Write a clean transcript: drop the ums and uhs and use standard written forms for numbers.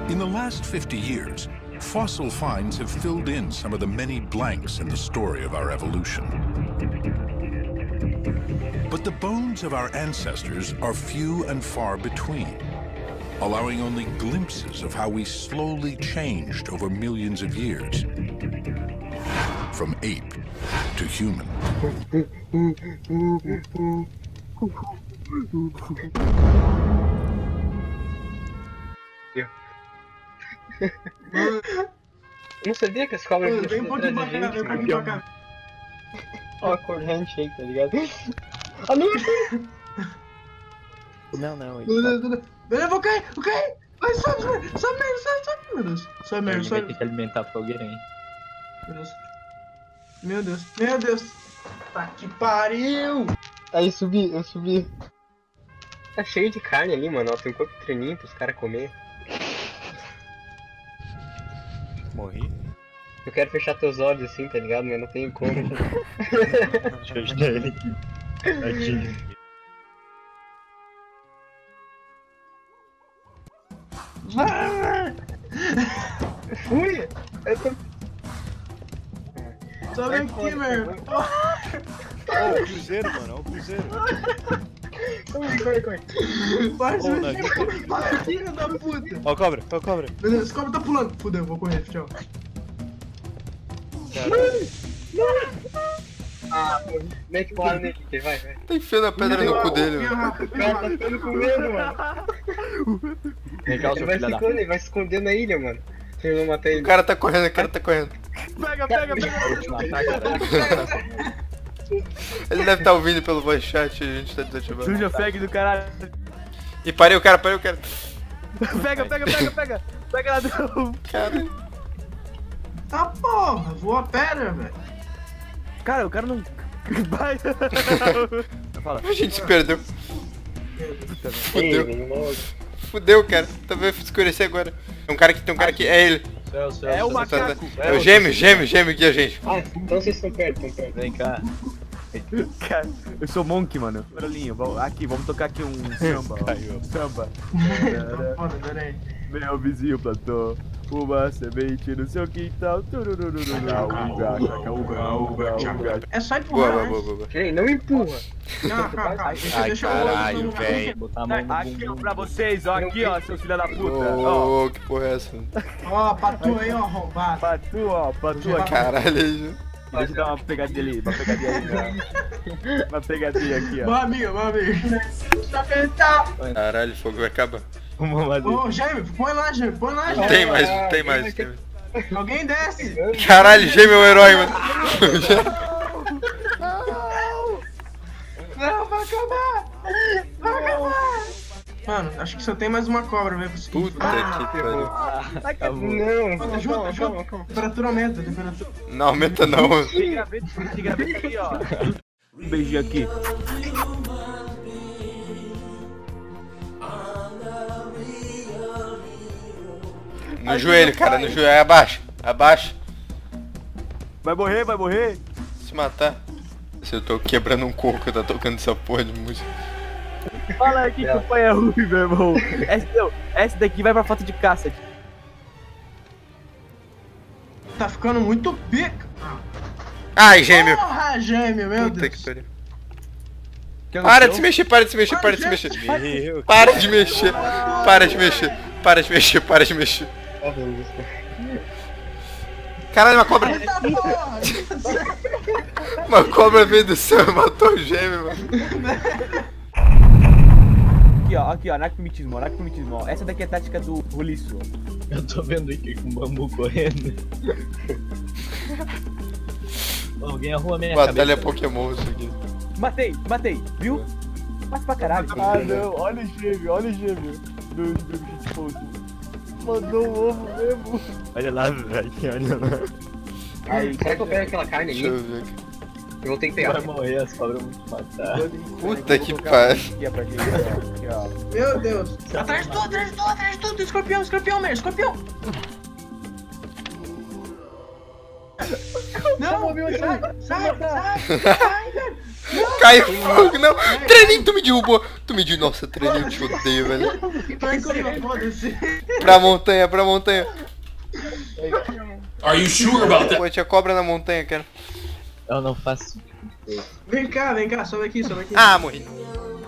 In the last 50 years, fossil finds have filled in some of the many blanks in the story of our evolution. But the bones of our ancestors are few and far between, allowing only glimpses of how we slowly changed over millions of years. From ape to human. Não sabia que as cobras Vem um pouquinho pra cá, vem um pouquinho pra cá. Ó, a cor handshake, tá ligado? Ah, não! Não. Eu vou cair, vou cair! Vai, sobe, meu Deus! Sobe, Ele vai ter que alimentar a fogueira, hein? Meu Deus! Tá que pariu! Aí eu subi. Tá cheio de carne ali, mano. Ó, tem um corpo treininho pros caras comer. Morri. Eu quero fechar teus olhos assim, tá ligado? Mas não tenho como. Deixa eu ajudar ele aqui. Tadinho. Fui! Eu tô... Sobe aqui, meu! Ó o cruzeiro, mano, ó o cruzeiro. Corre. Vai, filho da puta! Ó a cobra, ó a cobra. Beleza, esse cobra tá pulando. Fudeu, vou correr, tchau. Ah, pô, mete porra nele, vai. Tá enfiando a pedra no cu dele, mano. O cara tá ficando com medo, mano. Legal, seu filho da puta. Ele vai se esconder na ilha, mano. Se eu não matar ele. O cara tá correndo. Pega! Vou te matar, cara. Ele deve estar ouvindo pelo voice chat, a gente tá desativando. Suja fag do caralho. E parei o cara. Pega. Pega lá do... Cara, Tá porra, voa pedra, velho. Cara, o cara não... Vai. Fala. a gente se perdeu. Fudeu. Fudeu, cara. Tá vendo escurecer agora. Tem um cara aqui, é ele. É o macaco. É o gêmeo aqui, a gente. Ah, então vocês estão perto. Vem cá. Cara, eu sou Monk, mano. Barulhinho, aqui, vamos tocar aqui um samba. Ó. Samba. Foda, peraí. Meu vizinho plantou uma semente no seu quintal. É só empurrar, né? Boa. Ei, não empurra. Calma. Deixa eu Caralho, velho. Botar a mão no aqui, ó, pra vocês, ó. Aqui, ó, seus filha da puta. Ó, Ô, que porra é essa? Ó, patu aí, ó, arrombado. Patu aqui. Caralho. Deixa eu dar uma pegadinha ali, uma pegadinha aqui, ó. Boa amiga. Tá pensando. Caralho, o fogo vai acabar. Vamos fazer. Ô, Gêmeo, põe lá, Gêmeo. Não tem mais. Alguém desce. Caralho, gêmeo é o herói, mano. Não, vai acabar. Mano, acho que só tem mais uma cobra, velho. Puta que pariu. Não. Ajuda. Temperatura aumenta, Não aumenta não, mano. Tem graveta aqui, ó. Um beijinho aqui. No joelho, cara, no joelho. Abaixa. Vai morrer. Se matar. Se eu tô quebrando um coco, eu tô tocando essa porra de música. Fala aqui que o pai é ruim, meu irmão. Essa daqui vai pra foto de caça. Tá ficando muito pica. Ai, gêmeo. Porra, Gêmeo, meu Puta Deus. que pariu. Para de se mexer. Para de mexer. Caralho, uma cobra. Eita porra. Uma cobra veio do céu e matou o gêmeo, mano. Aqui, ó, anacromitismo. Essa daqui é a tática do roliço. Eu tô vendo aqui com o bambu correndo. Alguém arruma minha Batalha cabeça. Pokémon isso aqui. Matei, viu? Passa pra caralho. Ah não, olha o gêmeo do shitpost. Mandou um ovo mesmo. Olha lá, velho, olha lá. Aí, será que eu pego aquela carne Deixa ali? eu ver aqui. Eu vou ter que pegar. Vai morrer, as cobras vão te matar. Puta que pariu. Aqui, ó. Meu Deus. Atrás de tudo. Escorpião. Não, sai, velho. Caiu fogo, não. Treininho, tu me derrubou. Tu me diz, nossa, treinei, eu te odeio, velho. Vai comigo, foda-se. Pra montanha, pra montanha. Are you sure about that? Pô, tinha cobra na montanha, cara. Eu não faço. Vem cá, sobe aqui, sobe aqui. Ah, morri.